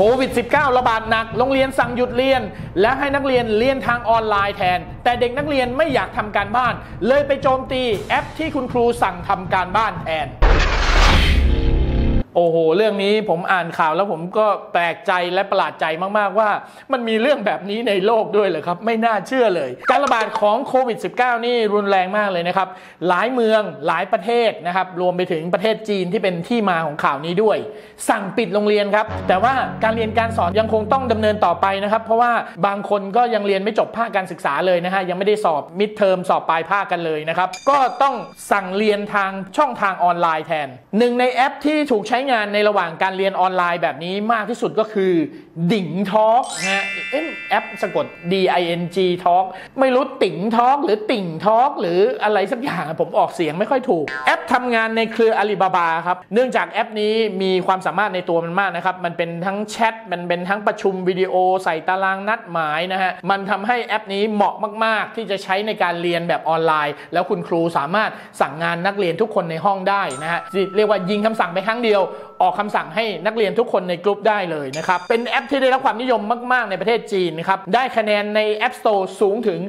ควิด -19 ระบาดหนักโรงเรียนสั่งหยุดเรียนและให้นักเรียนเรียนทางออนไลน์แทนแต่เด็กนักเรียนไม่อยากทำการบ้านเลยไปโจมตีแอปที่คุณครูสั่งทำการบ้านแทนโอ้โหเรื่องนี้ผมอ่านข่าวแล้วผมก็แปลกใจและประหลาดใจมากๆว่ามันมีเรื่องแบบนี้ในโลกด้วยเหรอครับไม่น่าเชื่อเลยการระบาดของโควิด -19 นี่รุนแรงมากเลยนะครับหลายเมืองหลายประเทศนะครับรวมไปถึงประเทศจีนที่เป็นที่มาของข่าวนี้ด้วยสั่งปิดโรงเรียนครับแต่ว่าการเรียนการสอนยังคงต้องดำเนินต่อไปนะครับเพราะว่าบางคนก็ยังเรียนไม่จบภาคการศึกษาเลยนะฮะยังไม่ได้สอบมิดเทอมสอบปลายภาคกันเลยนะครับก็ต้องสั่งเรียนทางช่องทางออนไลน์แทนหนึ่งในแอปที่ถูกใช้งานในระหว่างการเรียนออนไลน์แบบนี้มากที่สุดก็คือดิ่งทอล์กนะฮะแอปสะกด DING Talk ไม่รู้ติ๋งทอล์กหรือติ่งทอล์กหรืออะไรสักอย่างผมออกเสียงไม่ค่อยถูกแอปทำงานในเครืออาลีบาบาครับเนื่องจากแอปนี้มีความสามารถในตัวมันมากนะครับมันเป็นทั้งแชทมันเป็นทั้งประชุมวิดีโอใส่ตารางนัดหมายนะฮะมันทำให้แอปนี้เหมาะมากๆที่จะใช้ในการเรียนแบบออนไลน์แล้วคุณครูสามารถสั่งงานนักเรียนทุกคนในห้องได้นะฮะเรียกว่ายิงคำสั่งไปครั้งเดียวออกคำสั่งให้นักเรียนทุกคนในกลุ่มได้เลยนะครับเป็นแอปที่ได้รับความนิยมมากๆในประเทศจีนนะครับได้คะแนนใน App Store สูงถึง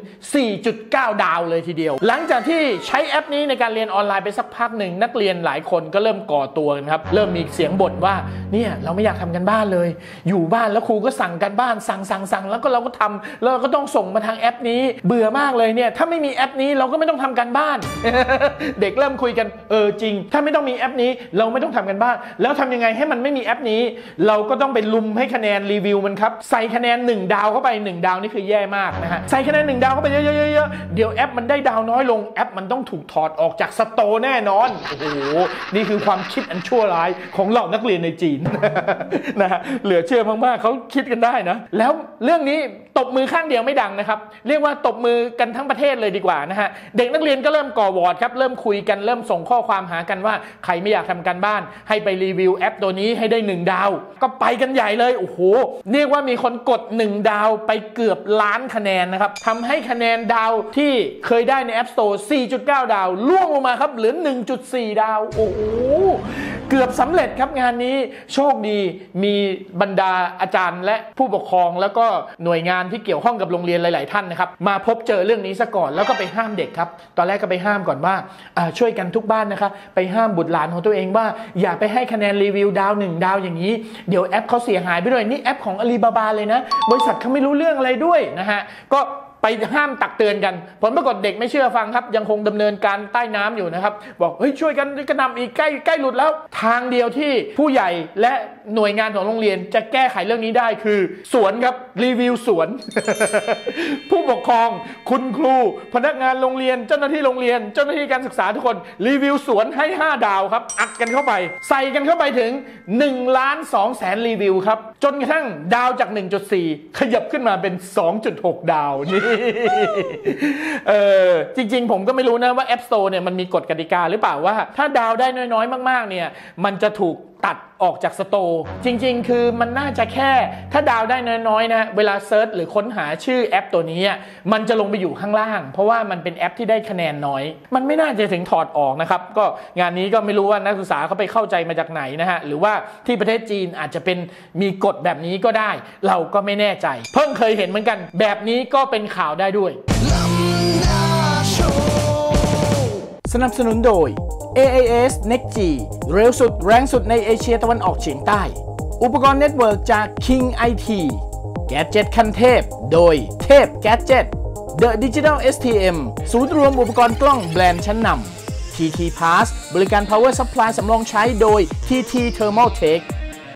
4.9 ดาวเลยทีเดียวหลังจากที่ใช้แอปนี้ในการเรียนออนไลน์ไปสักพักหนึ่งนักเรียนหลายคนก็เริ่มก่อตัวครับเริ่มมีเสียงบ่นว่าเนี่ยเราไม่อยากทำกันบ้านเลยอยู่บ้านแล้วครูก็สั่งกันบ้านสั่งแล้วก็เราก็ทำแล้วเราก็ต้องส่งมาทางแอปนี้เบื่อมากเลยเนี่ยถ้าไม่มีแอปนี้เราก็ไม่ต้องทำกันบ้าน เด็กเริ่มคุยกันจริงถ้าไม่ต้องมีแอปนี้เราไม่ต้องทำกันบ้านแล้วทำยังไงให้มันไม่มีแอปนี้เราก็ต้องไปลุมให้คะแนนรีวิวมันครับใส่คะแนน1ดาวเข้าไป1ดาวนี่คือแย่มากนะฮะใส่คะแนน1ดาวเข้าไปเยอะๆเดี๋ยวแอปมันได้ดาวน้อยลงแอปมันต้องถูกถอดออกจากสโตร์แน่นอนโอ้โหนี่คือความคิดอันชั่วร้ายของเหล่านักเรียนในจีนนะฮะเหลือเชื่อมากๆเขาคิดกันได้นะแล้วเรื่องนี้ตบมือข้างเดียวไม่ดังนะครับเรียกว่าตบมือกันทั้งประเทศเลยดีกว่านะฮะเด็กนักเรียนก็เริ่มก่อวอร์ดครับเริ่มคุยกันเริ่มส่งข้อความหากันว่าใครไม่อยากทำการบ้านให้ไปรีวิวแอปตัวนี้ให้ได้1ดาวก็ไปกันใหญ่เลยโอ้โหเรียกว่ามีคนกด1ดาวไปเกือบล้านคะแนนนะครับทำให้คะแนนดาวที่เคยได้ใน App Store 4.9 ดาวล่วงลงมาครับเหลือ 1.4 ดาวโอ้โหเกือบสำเร็จครับงานนี้โชคดีมีบรรดาอาจารย์และผู้ปกครองแล้วก็หน่วยงานที่เกี่ยวข้องกับโรงเรียนหลายๆท่านนะครับมาพบเจอเรื่องนี้ซะก่อนแล้วก็ไปห้ามเด็กครับตอนแรกก็ไปห้ามก่อนว่าช่วยกันทุกบ้านนะคะไปห้ามบุตรหลานของตัวเองว่าอย่าไปให้คะแนนรีวิวดาว1ดาวอย่างนี้เดี๋ยวแอปเขาเสียหายไปด้วยนี่แอปของอาลีบาบาเลยนะบริษัทเขาไม่รู้เรื่องอะไรด้วยนะฮะก็ไปห้ามตักเตือนกันผลปรากฏเด็กไม่เชื่อฟังครับยังคงดำเนินการใต้น้ำอยู่นะครับบอกเฮ้ยช่วยกันกระนำอีกใกล้หลุดแล้วทางเดียวที่ผู้ใหญ่และหน่วยงานของโรงเรียนจะแก้ไขเรื่องนี้ได้คือสวนครับรีวิวสวน ผู้ปกครองคุณครูพนักงานโรงเรียนเจ้าหน้าที่โรงเรียนเจ้าหน้าที่การศึกษาทุกคนรีวิวสวนให้5ดาวครับอัดกันเข้าไปใส่กันเข้าไปถึง1,200,000รีวิวครับจนกระทั่งดาวจาก 1.4 ขยับขึ้นมาเป็น 2.6 ดาวนี่จริงๆผมก็ไม่รู้นะว่า App Store เนี่ยมันมีกฎกติกาหรือเปล่าว่าถ้าดาวได้น้อยๆมากๆเนี่ยมันจะถูกตัดออกจากสโตร์จริงๆคือมันน่าจะแค่ถ้าดาวได้น้อยๆนะเวลาเซิร์ชหรือค้นหาชื่อแอปตัวนี้มันจะลงไปอยู่ข้างล่างเพราะว่ามันเป็นแอปที่ได้คะแนนน้อยมันไม่น่าจะถึงถอดออกนะครับก็งานนี้ก็ไม่รู้ว่านักศึกษาเขาไปเข้าใจมาจากไหนนะฮะหรือว่าที่ประเทศจีนอาจจะเป็นมีกฎแบบนี้ก็ได้เราก็ไม่แน่ใจเพิ่งเคยเห็นเหมือนกันแบบนี้ก็เป็นข่าวได้ด้วยสนับสนุนโดย AIS Next G เร็วสุดแรงสุดในเอเชียตะวันออกเฉียงใต้อุปกรณ์เน็ตเวิร์กจาก King IT แกดเจ็ตคันเทพโดยเทพแกดเจ็ต The Digital STM ศูนย์รวมอุปกรณ์กล้องแบรนด์ชั้นนำ TT Pass บริการ Power Supply สำรองใช้โดย TT Thermal Tech